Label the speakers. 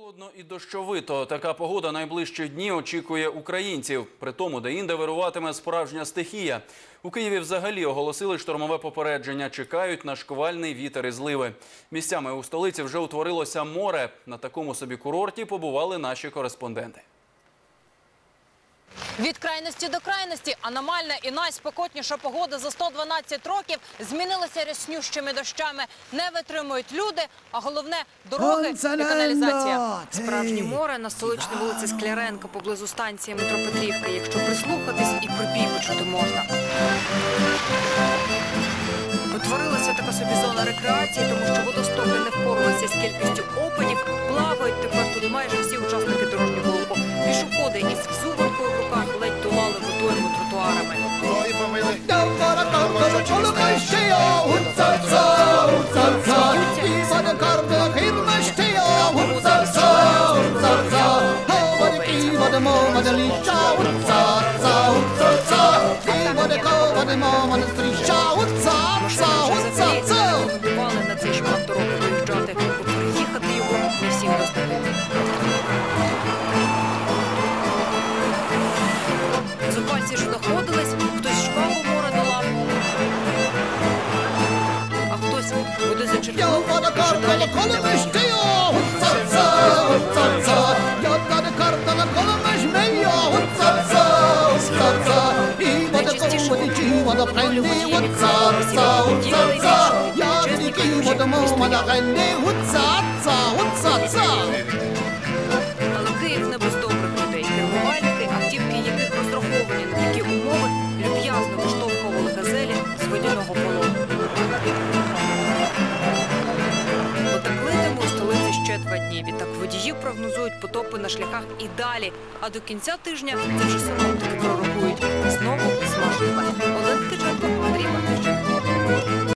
Speaker 1: Холодно і дощовито. Така погода найближчі дні очікує українців. При тому, де-інде вируватиме справжня стихія. У Києві взагалі оголосили штормове попередження. Чекають на шквальний вітер і зливи. Місцями у столиці вже утворилося море. На такому собі курорті побували наші кореспонденти.
Speaker 2: Від крайності до крайності аномальна і найспекотніша погода за 112 років змінилася ряснющими дощами. Не витримують люди, а головне – дороги і каналізація. Справжнє море на столичній вулиці Скляренка поблизу станції метро Петрівка. Якщо прислухатись, і припій почути можна. Утворилася така собі зона рекреації, тому що водостоки не впоралися з кількістю опадів. Плавають тепер тут майже всі учасники дорожнього руху. Пішоходи із взуванкою в руках ледь долали водойму тротуарами. Готували на цей шмат дороги виїжджати, бо переїхати його не всім достатньо. Зупальці ж знаходились, хтось шквалу море долав, а хтось води зачерпнув, що далі найчастіше але Київ не без добрих людей. Кермувальники, автівки яких розраховані на такі умови, люб'язно виштовхували газелі з водяного полону. Потеклитиме у столиці ще 2 дні. Відтак водії прогнозують потопи на шляхах і далі. А до кінця тижня, це вже синоптики пророкують, знову смажитиме.